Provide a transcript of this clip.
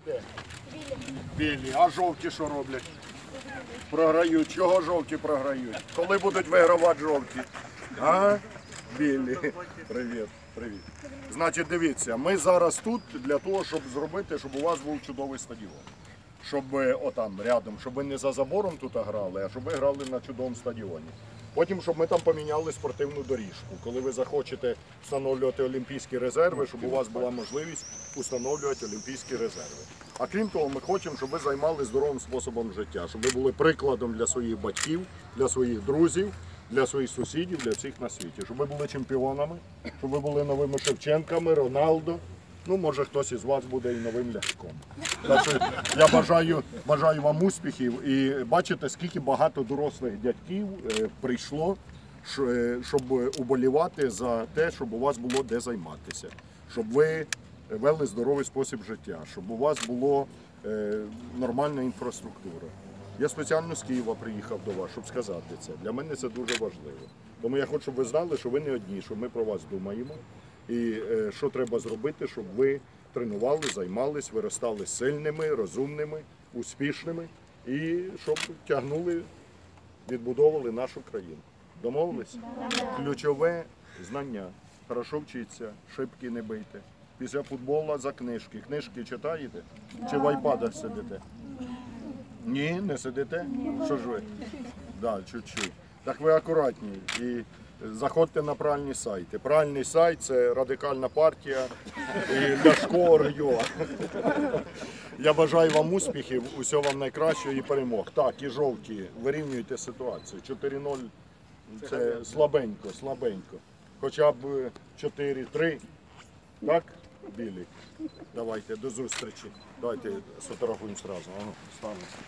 де? Білі. А жовті що роблять? Програють. Чого жовті програють? Коли будуть вигравати жовті? А? Білі. Привіт. Привіт. Значить, дивіться, ми зараз тут для того, щоб зробити, щоб у вас був чудовий стадіон. Щоб ви отам рядом, щоб ви не за забором тут грали, а щоб ви грали на чудовому стадіоні. Потім, щоб ми там поміняли спортивну доріжку. Коли ви захочете встановлювати олімпійські резерви, щоб у вас була можливість встановлювати олімпійські резерви. А крім того, ми хочемо, щоб ви займалися здоровим способом життя, щоб ви були прикладом для своїх батьків, для своїх друзів, для своїх сусідів, для всіх на світі. Щоб ви були чемпіонами, щоб ви були новими Шевченками, Роналдо. Ну, може, хтось із вас буде і новим Ляшком. Так що я бажаю вам успіхів. І бачите, скільки багато дорослих дядьків прийшло, щоб уболівати за те, щоб у вас було де займатися. Щоб ви вели здоровий спосіб життя, щоб у вас була нормальна інфраструктура. Я спеціально з Києва приїхав до вас, щоб сказати це. Для мене це дуже важливо. Тому я хочу, щоб ви знали, що ви не одні, що ми про вас думаємо. І що треба зробити, щоб ви тренували, займались, виростали сильними, розумними, успішними і щоб тягнули, відбудовували нашу країну. Домовились? Ключове – знання. Хорошо вчіться, шибки не бийте. Після футболу за книжки. Книжки читаєте? Чи в айпадах сидите? Ні, не сидите? Що ж ви? Так, чуть-чуть. Так ви акуратні. І заходьте на правильні сайти. Правильний сайт – це Радикальна партія і Ляшко РЙО. Я бажаю вам успіхів, усього вам найкращого і перемог. Так, і жовті, вирівнюйте ситуацію. 4-0 – це слабенько, слабенько. Хоча б 4-3, так, білі? Давайте, до зустрічі. Давайте сфотографуємо одразу. Ага, станемо.